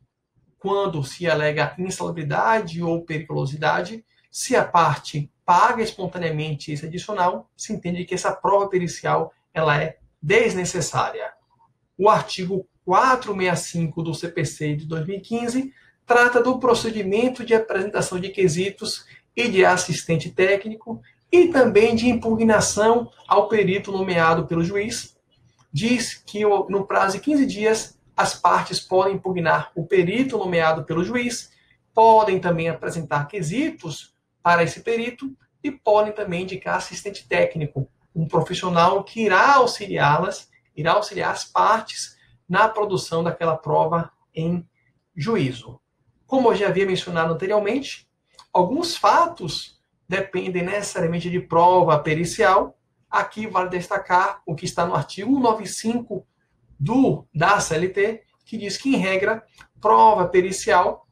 quando se alega insalubridade ou periculosidade, se a parte paga espontaneamente esse adicional, se entende que essa prova pericial ela é desnecessária. O artigo quatrocentos e sessenta e cinco do C P C de dois mil e quinze trata do procedimento de apresentação de quesitos e de assistente técnico e também de impugnação ao perito nomeado pelo juiz. Diz que no prazo de quinze dias as partes podem impugnar o perito nomeado pelo juiz, podem também apresentar quesitos para esse perito e podem também indicar assistente técnico, um profissional que irá auxiliá-las, irá auxiliar as partes na produção daquela prova em juízo. Como eu já havia mencionado anteriormente, alguns fatos dependem necessariamente de prova pericial. Aqui vale destacar o que está no artigo cento e noventa e cinco do, da C L T, que diz que, em regra, prova pericial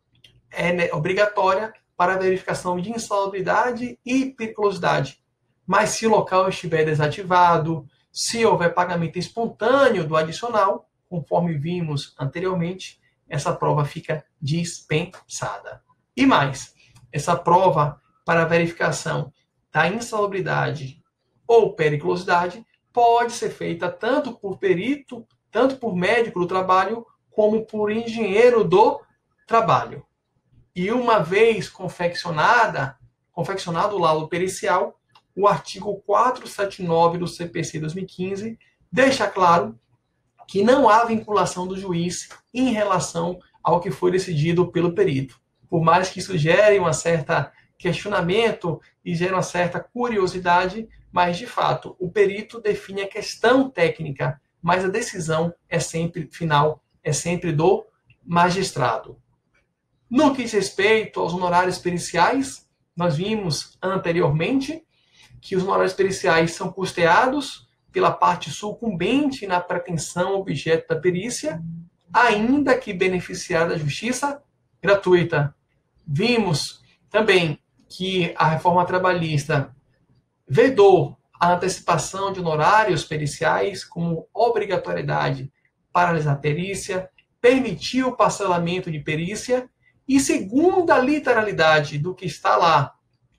é obrigatória para a verificação de insalubridade e periculosidade. Mas se o local estiver desativado, se houver pagamento espontâneo do adicional, conforme vimos anteriormente, essa prova fica dispensada. E mais, essa prova para a verificação da insalubridade ou periculosidade pode ser feita tanto por perito, tanto por médico do trabalho, como por engenheiro do trabalho. E uma vez confeccionada, confeccionado o laudo pericial, o artigo quatrocentos e setenta e nove do C P C dois mil e quinze deixa claro que não há vinculação do juiz em relação ao que foi decidido pelo perito. Por mais que isso gere um certo questionamento e gere uma certa curiosidade, mas, de fato, o perito define a questão técnica, mas a decisão é sempre final, é sempre do magistrado. No que diz respeito aos honorários periciais, nós vimos anteriormente que os honorários periciais são custeados pela parte sucumbente na pretensão objeto da perícia, ainda que beneficiária da justiça gratuita. Vimos também que a reforma trabalhista vedou a antecipação de honorários periciais como obrigatoriedade para realizar a perícia, permitiu o parcelamento de perícia e, segundo a literalidade do que está lá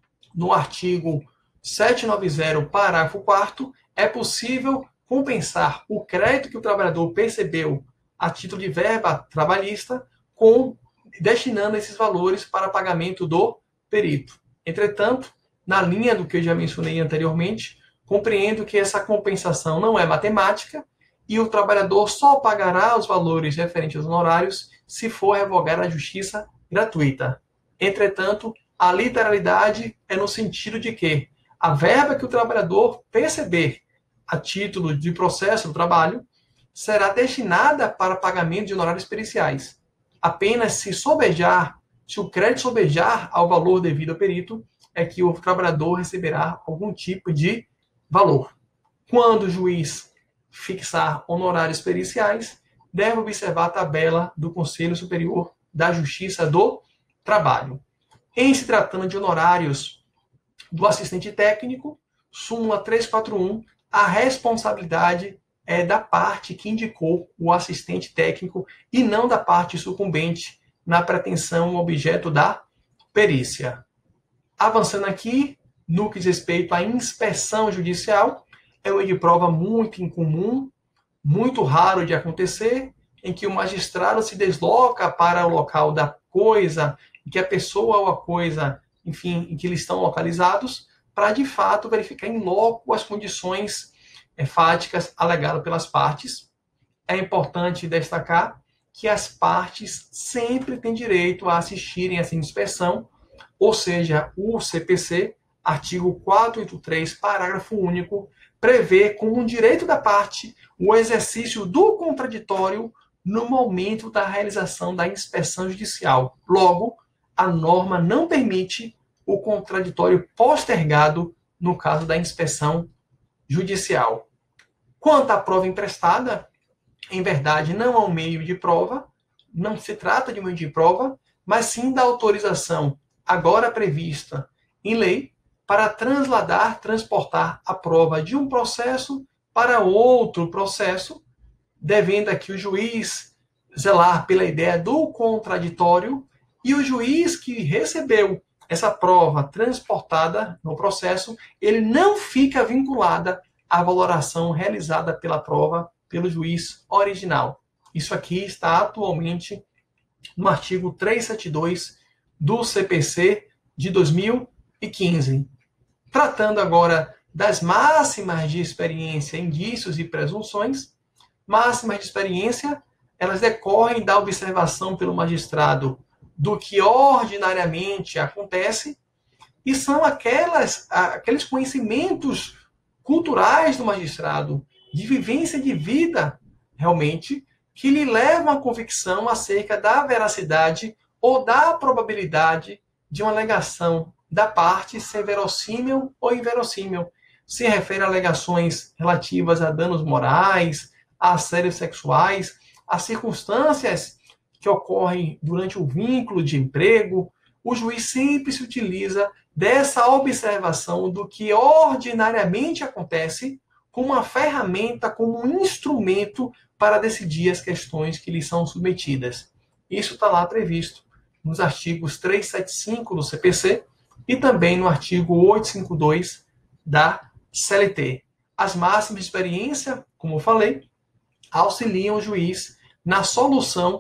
no artigo setecentos e noventa, parágrafo quarto, é possível compensar o crédito que o trabalhador percebeu a título de verba trabalhista, com, destinando esses valores para pagamento do perito. Entretanto, na linha do que eu já mencionei anteriormente, compreendo que essa compensação não é matemática e o trabalhador só pagará os valores referentes aos honorários se for revogada a justiça gratuita. Entretanto, a literalidade é no sentido de que a verba que o trabalhador perceber a título de processo do trabalho será destinada para pagamento de honorários periciais. Apenas se sobejar, se o crédito sobejar ao valor devido ao perito, é que o trabalhador receberá algum tipo de valor. Quando o juiz fixar honorários periciais, deve observar a tabela do Conselho Superior da Justiça do Trabalho. Em se tratando de honorários do assistente técnico, súmula trezentos e quarenta e um, a responsabilidade é da parte que indicou o assistente técnico e não da parte sucumbente na pretensão objeto da perícia. Avançando aqui, no que diz respeito à inspeção judicial, é um meio de prova muito incomum, muito raro de acontecer, em que o magistrado se desloca para o local da coisa, em que a pessoa ou a coisa, enfim, em que eles estão localizados, para de fato verificar em loco as condições é, fáticas alegadas pelas partes. É importante destacar que as partes sempre têm direito a assistirem a essa inspeção, ou seja, o C P C, artigo quatrocentos e oitenta e três, parágrafo único, prevê como um direito da parte o exercício do contraditório no momento da realização da inspeção judicial. Logo, a norma não permite o contraditório postergado no caso da inspeção judicial. Quanto à prova emprestada, em verdade, não é um meio de prova, não se trata de um meio de prova, mas sim da autorização agora prevista em lei para transladar, transportar a prova de um processo para outro processo, devendo aqui o juiz zelar pela ideia do contraditório e o juiz que recebeu essa prova transportada no processo, ele não fica vinculada à valoração realizada pela prova pelo juiz original. Isso aqui está atualmente no artigo trezentos e setenta e dois do C P C de dois mil e quinze. Tratando agora das máximas de experiência, indícios e presunções, máximas de experiência, elas decorrem da observação pelo magistrado do que ordinariamente acontece e são aquelas, aqueles conhecimentos culturais do magistrado, de vivência de vida, realmente, que lhe levam à convicção acerca da veracidade ou da probabilidade de uma alegação da parte ser verossímil ou inverossímil. Se refere a alegações relativas a danos morais, a assédios sexuais, a circunstâncias que ocorrem durante o vínculo de emprego. O juiz sempre se utiliza dessa observação do que ordinariamente acontece como uma ferramenta, como um instrumento para decidir as questões que lhe são submetidas. Isso está lá previsto nos artigos trezentos e setenta e cinco do C P C e também no artigo oitocentos e cinquenta e dois da C L T. As máximas de experiência, como eu falei, auxiliam o juiz na solução,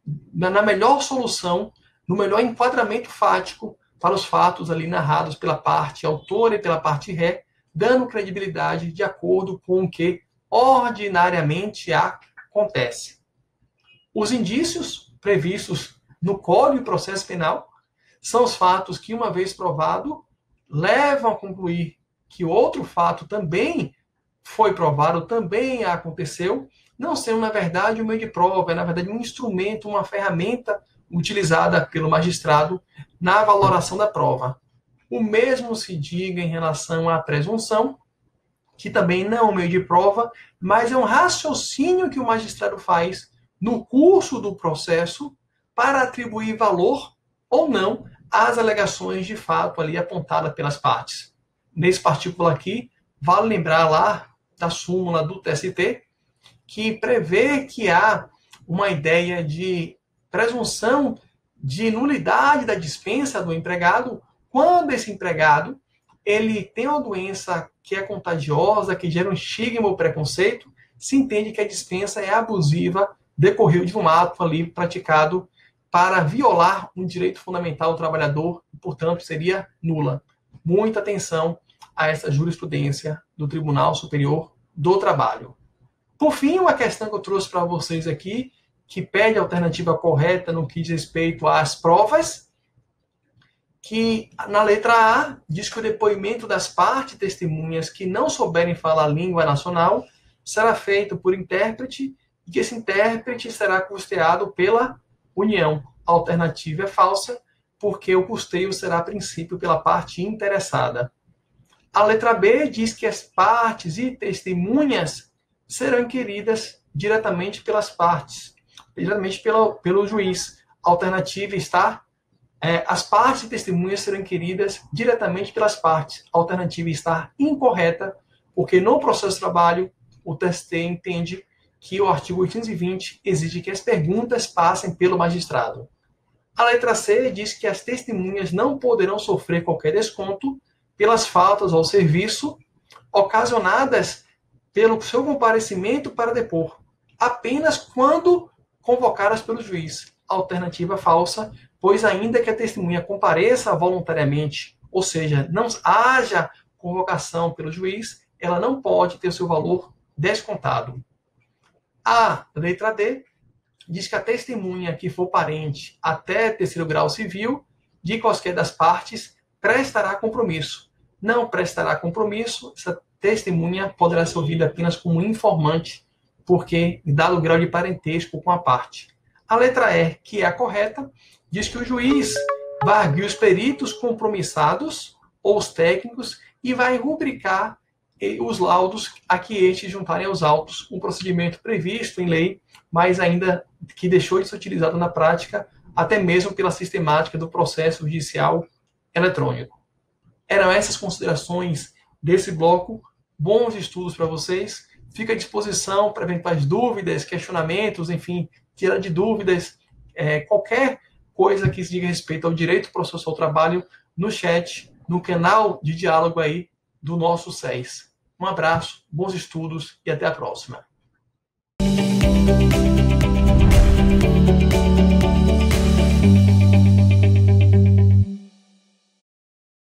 na melhor solução, no melhor enquadramento fático para os fatos ali narrados pela parte autora e pela parte ré, dando credibilidade de acordo com o que ordinariamente acontece. Os indícios previstos no Código de Processo Penal são os fatos que, uma vez provado, levam a concluir que outro fato também foi provado, também aconteceu, não sendo, na verdade, um meio de prova, é, na verdade, um instrumento, uma ferramenta utilizada pelo magistrado na valoração da prova. O mesmo se diga em relação à presunção, que também não é um meio de prova, mas é um raciocínio que o magistrado faz no curso do processo para atribuir valor ou não às alegações de fato ali apontadas pelas partes. Nesse particular aqui, vale lembrar lá da súmula do T S T, que prevê que há uma ideia de presunção de nulidade da dispensa do empregado quando esse empregado ele tem uma doença que é contagiosa, que gera um estigma ou preconceito, se entende que a dispensa é abusiva, decorreu de um ato ali praticado para violar um direito fundamental do trabalhador, e, portanto, seria nula. Muita atenção a essa jurisprudência do Tribunal Superior do Trabalho. Por fim, uma questão que eu trouxe para vocês aqui, que pede a alternativa correta no que diz respeito às provas, que na letra A diz que o depoimento das partes testemunhas que não souberem falar a língua nacional será feito por intérprete e que esse intérprete será custeado pela União. A alternativa é falsa, porque o custeio será, a princípio, pela parte interessada. A letra B diz que as partes e testemunhas serão inquiridas diretamente pelas partes, diretamente pelo, pelo juiz. A alternativa está, é, as partes e testemunhas serão inquiridas diretamente pelas partes. A alternativa está incorreta, porque no processo de trabalho, o T S T entende que o artigo oitocentos e vinte exige que as perguntas passem pelo magistrado. A letra C diz que as testemunhas não poderão sofrer qualquer desconto pelas faltas ao serviço ocasionadas pelo seu comparecimento para depor, apenas quando convocadas pelo juiz. Alternativa falsa, pois ainda que a testemunha compareça voluntariamente, ou seja, não haja convocação pelo juiz, ela não pode ter o seu valor descontado. A letra D diz que a testemunha que for parente até terceiro grau civil de quaisquer das partes prestará compromisso. Não prestará compromisso, essa testemunha poderá ser ouvida apenas como informante, porque dado o grau de parentesco com a parte. A letra E, que é a correta, diz que o juiz vai arguir os peritos compromissados ou os técnicos e vai rubricar os laudos a que estes juntarem aos autos, um procedimento previsto em lei, mas ainda que deixou de ser utilizado na prática, até mesmo pela sistemática do processo judicial eletrônico. Eram essas considerações desse bloco. Bons estudos para vocês. Fica à disposição para eventuais dúvidas, questionamentos, enfim, tirar de dúvidas, é, qualquer coisa que se diga respeito ao direito processual ao trabalho no chat, no canal de diálogo aí do nosso S E S. Um abraço, bons estudos e até a próxima.